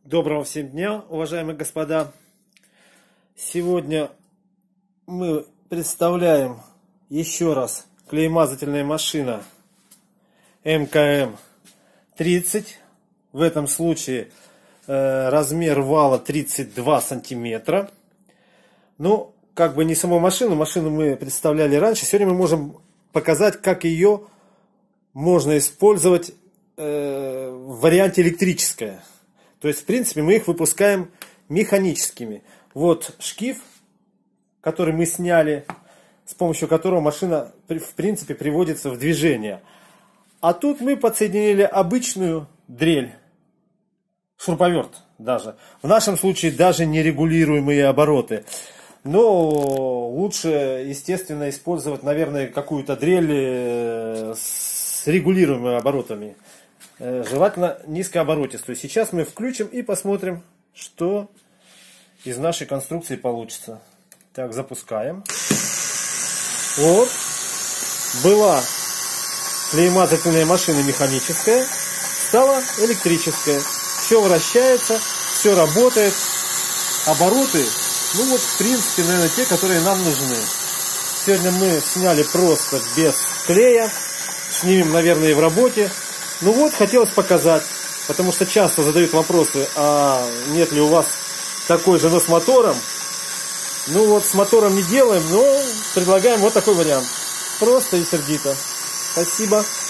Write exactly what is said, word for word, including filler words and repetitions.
Доброго всем дня, уважаемые господа! Сегодня мы представляем еще раз клеймазательная машина эм ка эм тридцать. В этом случае э, размер вала тридцать два сантиметра. Ну, как бы не саму машину, машину мы представляли раньше. Сегодня мы можем показать, как ее можно использовать э, в варианте электрическое. То есть, в принципе, мы их выпускаем механическими. Вот шкив, который мы сняли, с помощью которого машина, в принципе, приводится в движение. А тут мы подсоединили обычную дрель, шуруповерт даже. В нашем случае даже нерегулируемые обороты. Но лучше, естественно, использовать, наверное, какую-то дрель с регулируемыми оборотами. Желательно низкооборотистую. Сейчас мы включим и посмотрим, что из нашей конструкции получится. Так, запускаем. Вот. Была клеймазательная машина механическая, стала электрическая. Все вращается, все работает. Обороты, ну вот, в принципе, наверное, те, которые нам нужны. Сегодня мы сняли просто без клея. Снимем, наверное, и в работе. Ну вот, хотелось показать, потому что часто задают вопросы, а нет ли у вас такой же, но с мотором. Ну вот, с мотором не делаем, но предлагаем вот такой вариант. Просто и сердито. Спасибо.